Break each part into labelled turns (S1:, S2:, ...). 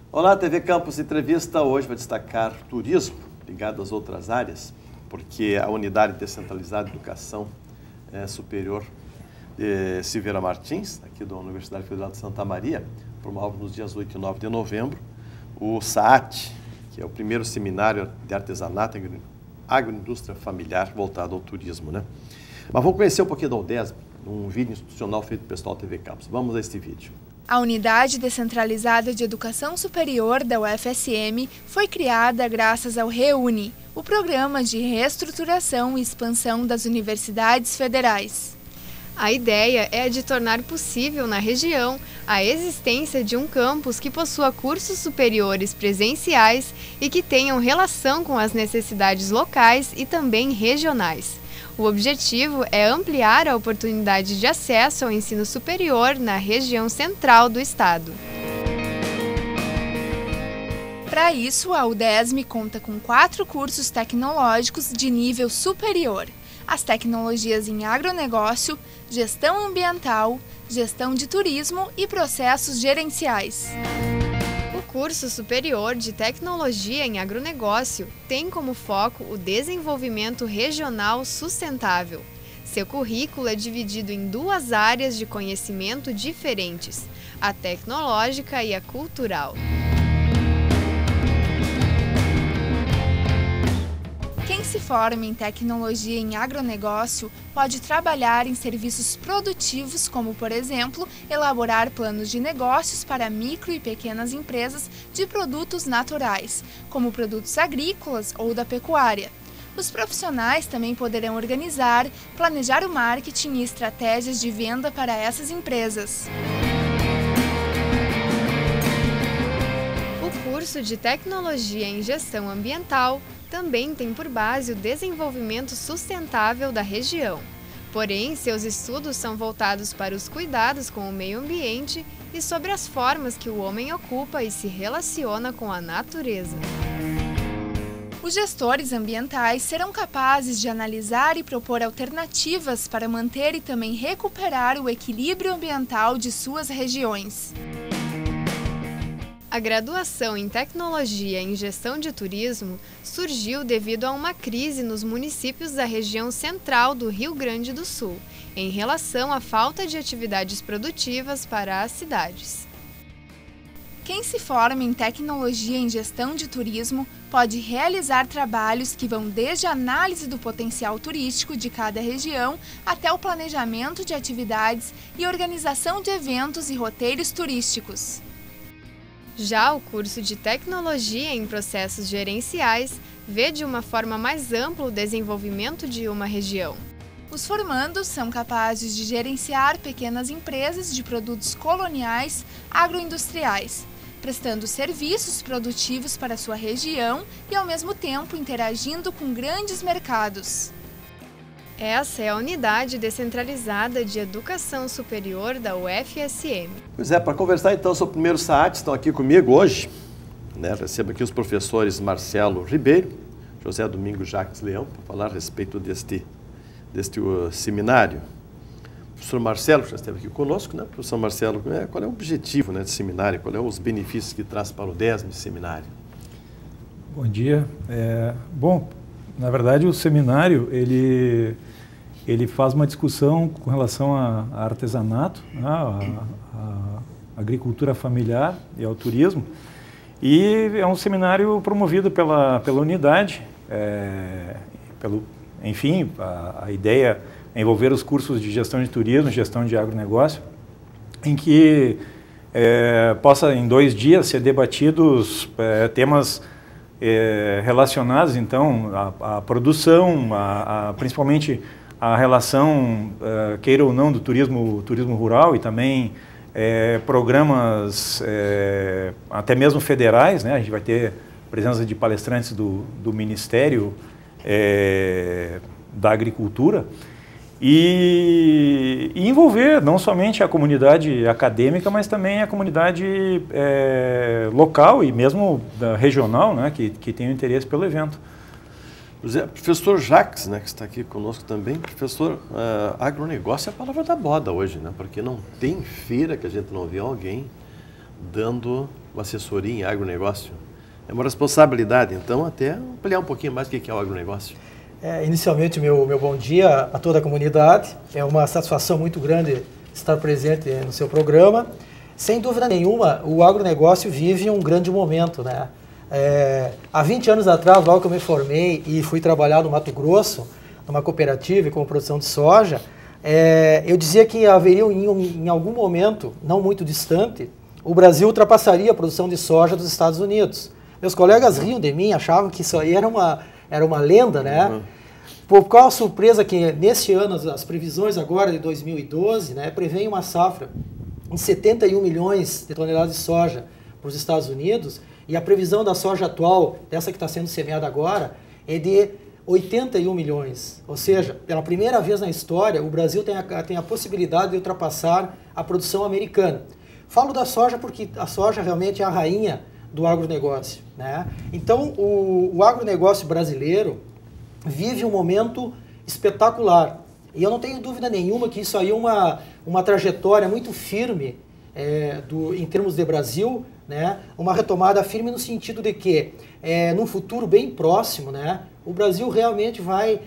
S1: Olá, TV Campus Entrevista. Hoje vai destacar turismo ligado às outras áreas, porque a Unidade Descentralizada de Educação Superior Silveira Martins, aqui da Universidade Federal de Santa Maria, promove nos dias 8 e 9 de novembro o SAAT, que é o primeiro seminário de artesanato e agroindústria familiar voltado ao turismo, né? Mas vamos conhecer um pouquinho da UDESB, um vídeo institucional feito pelo pessoal da TV Campus. Vamos a este vídeo.
S2: A Unidade Descentralizada de Educação Superior da UFSM foi criada graças ao REUNE, o Programa de Reestruturação e Expansão das Universidades Federais.
S3: A ideia é a de tornar possível na região a existência de um campus que possua cursos superiores presenciais e que tenham relação com as necessidades locais e também regionais. O objetivo é ampliar a oportunidade de acesso ao ensino superior na região central do estado.
S2: Para isso, a UDESM conta com 4 cursos tecnológicos de nível superior: as tecnologias em agronegócio, gestão ambiental, gestão de turismo e processos gerenciais.
S3: O curso superior de tecnologia em agronegócio tem como foco o desenvolvimento regional sustentável. Seu currículo é dividido em 2 áreas de conhecimento diferentes: a tecnológica e a cultural.
S2: Quem se forma em tecnologia em agronegócio pode trabalhar em serviços produtivos, como, por exemplo, elaborar planos de negócios para micro e pequenas empresas de produtos naturais, como produtos agrícolas ou da pecuária. Os profissionais também poderão organizar, planejar o marketing e estratégias de venda para essas empresas.
S3: O curso de Tecnologia em Gestão Ambiental também tem por base o desenvolvimento sustentável da região. Porém, seus estudos são voltados para os cuidados com o meio ambiente e sobre as formas que o homem ocupa e se relaciona com a natureza.
S2: Os gestores ambientais serão capazes de analisar e propor alternativas para manter e também recuperar o equilíbrio ambiental de suas regiões.
S3: A graduação em Tecnologia em Gestão de Turismo surgiu devido a uma crise nos municípios da região central do Rio Grande do Sul, em relação à falta de atividades produtivas para as cidades.
S2: Quem se forma em Tecnologia em Gestão de Turismo pode realizar trabalhos que vão desde a análise do potencial turístico de cada região até o planejamento de atividades e organização de eventos e roteiros turísticos.
S3: Já o curso de Tecnologia em Processos Gerenciais vê de uma forma mais ampla o desenvolvimento de uma região.
S2: Os formandos são capazes de gerenciar pequenas empresas de produtos coloniais agroindustriais, prestando serviços produtivos para sua região e, ao mesmo tempo, interagindo com grandes mercados.
S3: Essa é a Unidade Descentralizada de Educação Superior da UFSM.
S1: Pois é, para conversar então sobre o primeiro SAAT, estão aqui comigo hoje, né? Recebo aqui os professores Marcelo Ribeiro, José Domingos Jacques Leão, para falar a respeito deste seminário. Professor Marcelo, que já esteve aqui conosco, né? Professor Marcelo, qual é o objetivo, né, desse seminário? Qual é os benefícios que traz para o UDESM esse seminário?
S4: Bom dia. Bom, na verdade o seminário, ele faz uma discussão com relação a artesanato, a agricultura familiar e ao turismo, e é um seminário promovido pela unidade, enfim, a ideia é envolver os cursos de gestão de turismo, gestão de agronegócio, em que possa em 2 dias ser debatidos temas relacionados então à produção, principalmente a relação, queira ou não, do turismo rural e também programas até mesmo federais, né? A gente vai ter presença de palestrantes do Ministério da Agricultura e envolver não somente a comunidade acadêmica, mas também a comunidade local e mesmo regional, né, que tem o interesse pelo evento.
S1: Professor Jacques, né, que está aqui conosco também. Professor, agronegócio é a palavra da moda hoje, né, porque não tem feira que a gente não vê alguém dando com assessoria em agronegócio. É uma responsabilidade, então, até ampliar um pouquinho mais o que é o agronegócio.
S5: Inicialmente, meu bom dia a toda a comunidade. É uma satisfação muito grande estar presente no seu programa. Sem dúvida nenhuma, o agronegócio vive um grande momento, né? Há 20 anos atrás, logo que eu me formei e fui trabalhar no Mato Grosso, numa cooperativa com produção de soja, eu dizia que haveria em algum momento, não muito distante, o Brasil ultrapassaria a produção de soja dos Estados Unidos. Meus colegas riam de mim, achavam que isso aí era uma lenda, né? Uhum. Por qual surpresa que neste ano, as previsões agora de 2012, né, prevêem uma safra em 71 milhões de toneladas de soja para os Estados Unidos, e a previsão da soja atual, dessa que está sendo semeada agora, é de 81 milhões. Ou seja, pela primeira vez na história, o Brasil tem a possibilidade de ultrapassar a produção americana. Falo da soja porque a soja realmente é a rainha do agronegócio, né? Então, o agronegócio brasileiro vive um momento espetacular. E eu não tenho dúvida nenhuma que isso aí é uma trajetória muito firme em termos de Brasil, né? Uma retomada firme no sentido de que, num futuro bem próximo, né, o Brasil realmente vai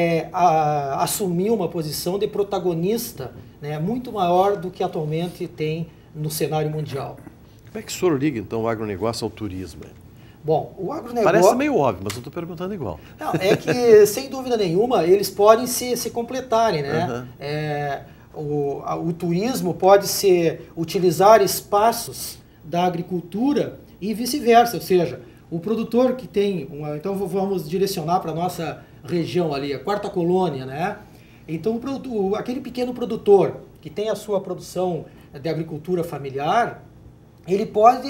S5: assumir uma posição de protagonista, né, muito maior do que atualmente tem no cenário mundial.
S1: Como é que o senhor liga, então, o agronegócio ao turismo?
S5: Bom, o agronegócio...
S1: Parece meio óbvio, mas eu estou perguntando igual.
S5: Não, é que, sem dúvida nenhuma, eles podem se completarem, né? Uhum. O turismo pode utilizar espaços da agricultura e vice-versa, ou seja, o produtor que tem... Então, vamos direcionar para a nossa região ali, a Quarta Colônia, né? Então, aquele pequeno produtor que tem a sua produção de agricultura familiar, ele pode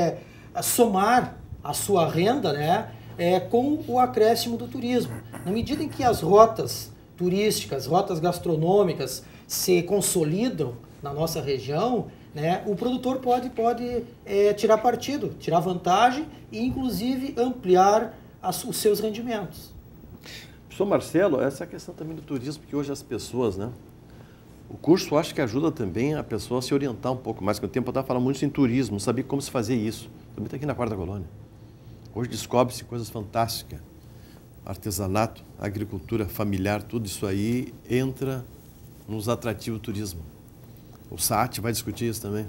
S5: somar a sua renda, né, com o acréscimo do turismo. Na medida em que as rotas turísticas, rotas gastronômicas se consolidam na nossa região, né, o produtor pode tirar partido, tirar vantagem e, inclusive, ampliar os seus rendimentos.
S1: Professor Marcelo, essa é a questão também do turismo, que hoje as pessoas, né? O curso acho que ajuda também a pessoa a se orientar um pouco mais, porque o tempo eu estava falando muito em turismo, não sabia como se fazer isso. Também está aqui na Quarta Colônia. Hoje descobre-se coisas fantásticas. Artesanato, agricultura familiar, tudo isso aí entra nos atrativos do turismo. O SAT vai discutir isso também.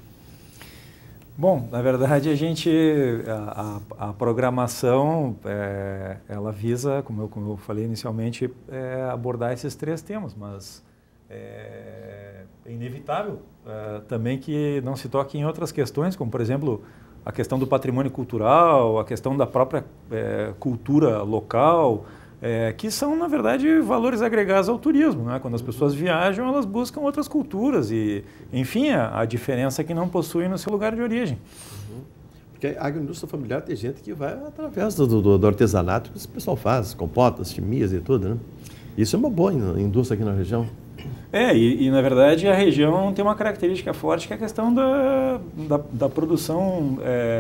S4: Bom, na verdade a programação, ela visa, como eu falei inicialmente, abordar esses 3 temas, mas é inevitável também que não se toque em outras questões, como por exemplo a questão do patrimônio cultural, a questão da própria cultura local, que são, na verdade, valores agregados ao turismo, né? Quando as pessoas viajam, elas buscam outras culturas e, enfim, a diferença que não possuem no seu lugar de origem.
S1: Uhum. Porque a agroindústria familiar tem gente que vai através do artesanato que o pessoal faz, compotas, chimias e tudo, né? Isso é uma boa indústria aqui na região.
S4: E na verdade a região tem uma característica forte que é a questão da produção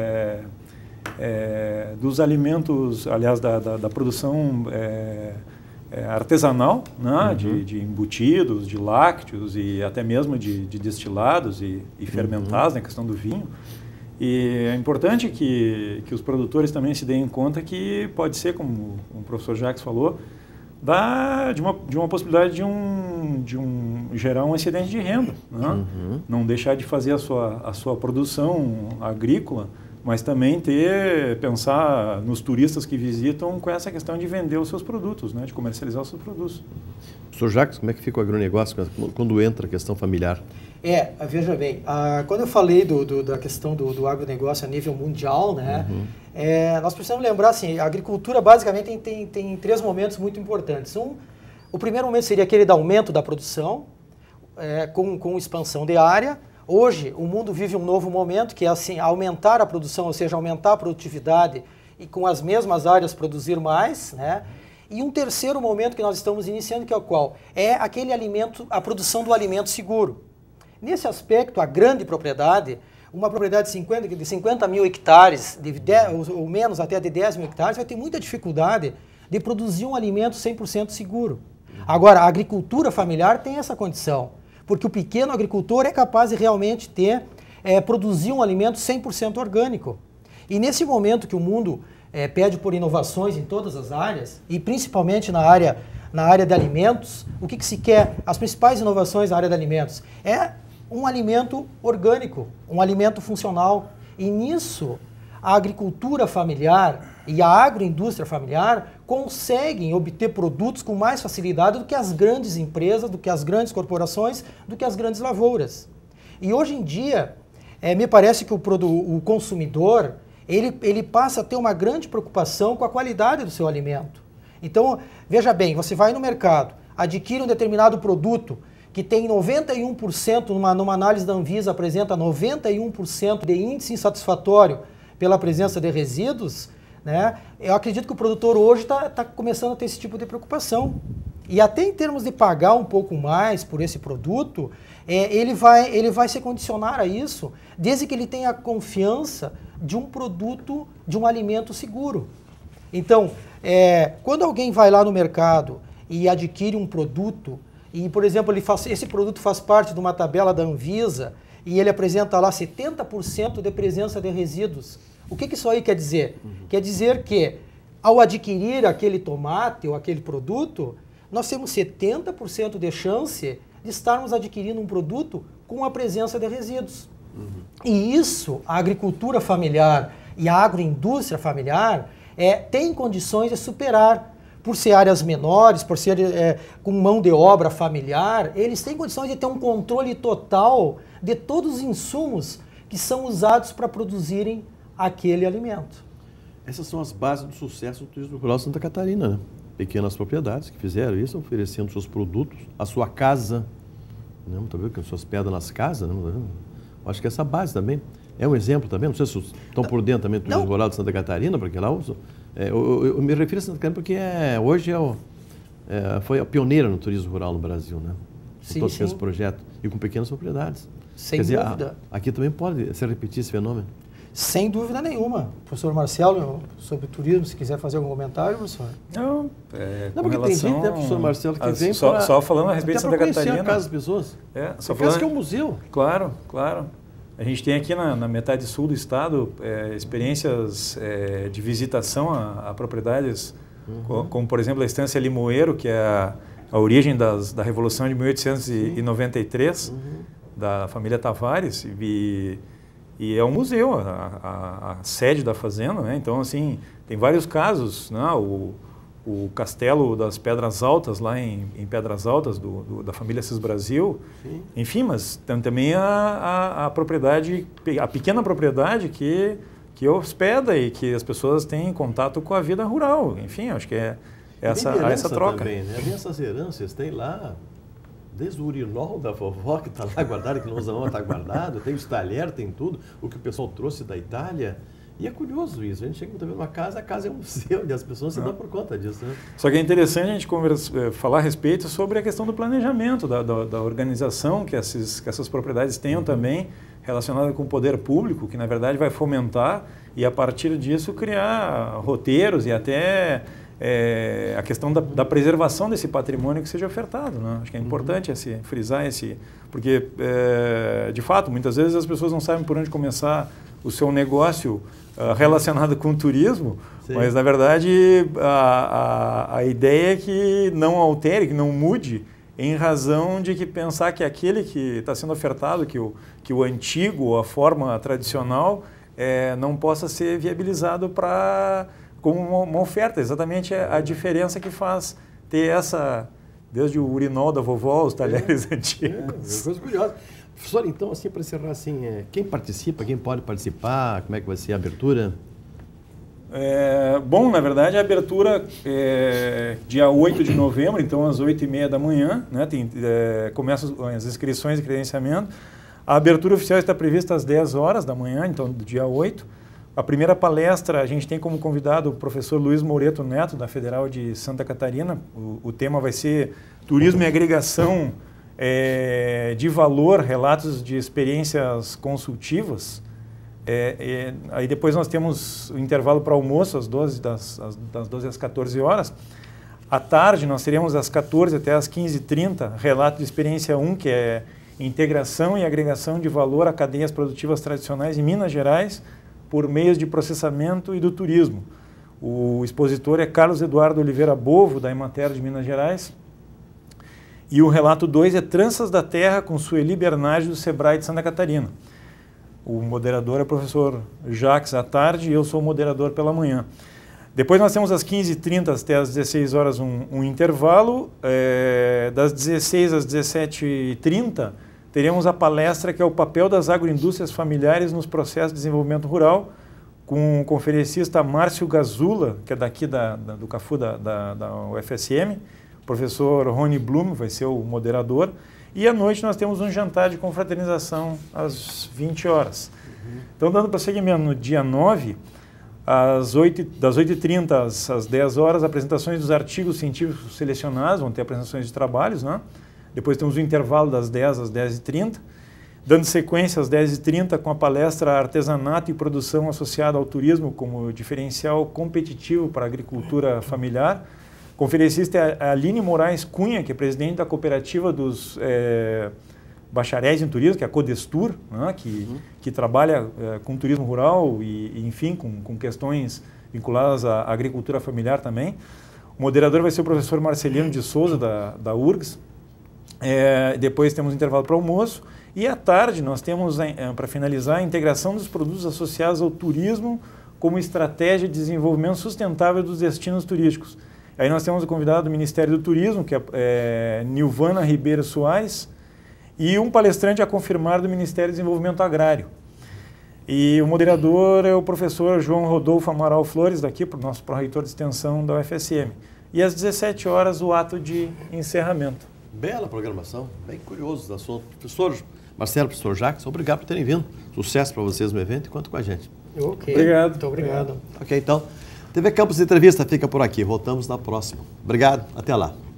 S4: dos alimentos, aliás, da produção artesanal, né? Uhum. de embutidos, de lácteos e até mesmo de destilados e fermentados, na questão do vinho. E é importante que os produtores também se deem conta que pode ser, como o professor Jacques falou, de uma possibilidade de gerar um excedente de renda, né? Uhum. Não deixar de fazer a sua produção agrícola, mas também pensar nos turistas que visitam com essa questão de vender os seus produtos, né? De comercializar os seus produtos.
S1: Professor Jacques, como é que fica o agronegócio quando entra a questão familiar?
S5: Veja bem, quando eu falei da questão do agronegócio a nível mundial, né, uhum. Nós precisamos lembrar, assim, a agricultura basicamente tem 3 momentos muito importantes. O primeiro momento seria aquele do aumento da produção, com expansão de área. Hoje, o mundo vive um novo momento, que é assim, aumentar a produção, ou seja, aumentar a produtividade e com as mesmas áreas produzir mais, né? E um terceiro momento que nós estamos iniciando, que é o qual? É aquele alimento, a produção do alimento seguro. Nesse aspecto, a grande propriedade, uma propriedade de 50 mil hectares, ou menos até de 10 mil hectares, vai ter muita dificuldade de produzir um alimento 100% seguro. Agora, a agricultura familiar tem essa condição, porque o pequeno agricultor é capaz de realmente ter produzir um alimento 100% orgânico. E nesse momento que o mundo pede por inovações em todas as áreas, e principalmente na área de alimentos, o que se quer? As principais inovações na área de alimentos é um alimento orgânico, um alimento funcional. E nisso, a agricultura familiar e a agroindústria familiar conseguem obter produtos com mais facilidade do que as grandes empresas, do que as grandes corporações, do que as grandes lavouras. E hoje em dia, me parece que o consumidor, ele passa a ter uma grande preocupação com a qualidade do seu alimento. Então, veja bem, você vai no mercado, adquire um determinado produto que tem 91%, numa análise da Anvisa, apresenta 91% de índice insatisfatório pela presença de resíduos, né? Eu acredito que o produtor hoje está começando a ter esse tipo de preocupação. E até em termos de pagar um pouco mais por esse produto, ele vai se condicionar a isso, desde que ele tenha confiança de um produto, de um alimento seguro. Então, quando alguém vai lá no mercado e adquire um produto, e, por exemplo, esse produto faz parte de uma tabela da Anvisa, e ele apresenta lá 70% de presença de resíduos. O que isso aí quer dizer? Quer dizer que, ao adquirir aquele tomate ou aquele produto, nós temos 70% de chance de estarmos adquirindo um produto com a presença de resíduos. E isso, a agricultura familiar e a agroindústria familiar tem condições de superar. Por ser áreas menores, por ser com mão de obra familiar, eles têm condições de ter um controle total de todos os insumos que são usados para produzirem aquele alimento.
S1: Essas são as bases do sucesso do turismo rural de Santa Catarina, né? Pequenas propriedades que fizeram isso, oferecendo seus produtos, a sua casa, né? Tá vendo que as suas pedras nas casas, né? Acho que essa base também é um exemplo também, não sei se estão por dentro também do turismo rural de Santa Catarina, porque lá usam. Eu me refiro a Santa Catarina porque hoje foi a pioneira no turismo rural no Brasil, né? Com todos esses projetos e com pequenas propriedades.
S5: Sem dúvida.
S1: Aqui também pode se repetir esse fenômeno?
S5: Sem dúvida nenhuma. Professor Marcelo, sobre turismo, se quiser fazer algum comentário, professor.
S1: Não, porque tem gente, né, professor Marcelo, que vem
S4: só falando a respeito de Santa Catarina.
S1: A casa das pessoas.
S4: Só falando
S1: que é um museu.
S4: Claro, claro. A gente tem aqui na metade sul do estado experiências de visitação a propriedades, como por exemplo a Estância Limoeiro, que é a origem da Revolução de 1893, da família Tavares, e é um museu, a sede da fazenda, né? Então, assim, tem vários casos, né? O Castelo das Pedras Altas, lá em Pedras Altas, da família Cis Brasil. Sim. Enfim, mas também a propriedade, a pequena propriedade que hospeda e que as pessoas têm contato com a vida rural. Enfim, acho que essa troca.
S1: Também, né? Essas heranças tem lá, desde o urinol da vovó que está lá guardado, que não usa, está guardado, tem os talheres, tem tudo, o que o pessoal trouxe da Itália. E é curioso isso, a gente chega numa casa, a casa é um museu e as pessoas se dão por conta disso, né?
S4: Só que é interessante a gente falar a respeito sobre a questão do planejamento, da organização que essas propriedades tenham também, relacionada com o poder público, que na verdade vai fomentar e a partir disso criar roteiros e até a questão da preservação desse patrimônio que seja ofertado, né? Acho que é importante frisar porque de fato, muitas vezes as pessoas não sabem por onde começar o seu negócio relacionado com o turismo. Sim. Mas na verdade a ideia é que não altere, que não mude, em razão de que pensar que aquele que está sendo ofertado, que o antigo, a forma tradicional, não possa ser viabilizado como uma oferta. Exatamente a diferença que faz ter desde o urinol da vovó, os talheres antigos.
S1: Coisa curiosa. Professor, então, assim, para encerrar, assim, quem participa, quem pode participar, como é que vai ser a abertura?
S4: Bom, na verdade, a abertura é dia 8 de novembro, então às 8h30 da manhã, né? Começam as inscrições e credenciamento. A abertura oficial está prevista às 10 horas da manhã, então do dia 8. A primeira palestra, a gente tem como convidado o professor Luiz Moreto Neto, da Federal de Santa Catarina. O tema vai ser Turismo e Agregação de Valor, Relatos de Experiências Consultivas. Aí depois nós temos o intervalo para almoço, das 12 às 14 horas. À tarde nós teremos às 14 até às 15h30, relato de experiência 1, que é integração e agregação de valor a cadeias produtivas tradicionais em Minas Gerais por meios de processamento e do turismo. O expositor é Carlos Eduardo Oliveira Bovo, da Emater de Minas Gerais. E o relato 2 é Tranças da Terra, com Sueli Bernardi, do Sebrae de Santa Catarina. O moderador é o professor Jacques à tarde e eu sou o moderador pela manhã. Depois nós temos às 15h30 até às 16 horas um intervalo. Das 16 às 17h30 teremos a palestra que é o papel das agroindústrias familiares nos processos de desenvolvimento rural, com o conferencista Márcio Gazula, que é daqui do CAFU da UFSM. O professor Rony Blum vai ser o moderador. E à noite nós temos um jantar de confraternização às 20 horas. Então, dando prosseguimento, no dia 9, das 8h30 às 10 horas, apresentações dos artigos científicos selecionados, vão ter apresentações de trabalhos, né? Depois temos o intervalo das 10 às 10h30, dando sequência às 10h30 com a palestra Artesanato e Produção Associada ao Turismo como diferencial competitivo para a agricultura familiar. Conferencista é a Aline Moraes Cunha, que é presidente da cooperativa dos bacharéis em turismo, que é a Codestur, né, que trabalha com turismo rural e enfim, com questões vinculadas à agricultura familiar também. O moderador vai ser o professor Marcelino de Souza, da URGS. Depois temos intervalo para almoço. E à tarde nós temos, para finalizar, a integração dos produtos associados ao turismo como estratégia de desenvolvimento sustentável dos destinos turísticos. Aí nós temos o convidado do Ministério do Turismo, que é Nilvana Ribeiro Soares, e um palestrante a confirmar do Ministério do Desenvolvimento Agrário. E o moderador é o professor João Rodolfo Amaral Flores, daqui, nosso pró-reitor de extensão da UFSM. E às 17 horas o ato de encerramento.
S1: Bela programação, bem curioso do assunto. Professor Marcelo, professor Jacques, obrigado por terem vindo. Sucesso para vocês no evento e conto com a gente.
S5: Ok,
S4: obrigado.
S5: Muito obrigado.
S1: Ok, então, TV Campus Entrevista fica por aqui. Voltamos na próxima. Obrigado, até lá.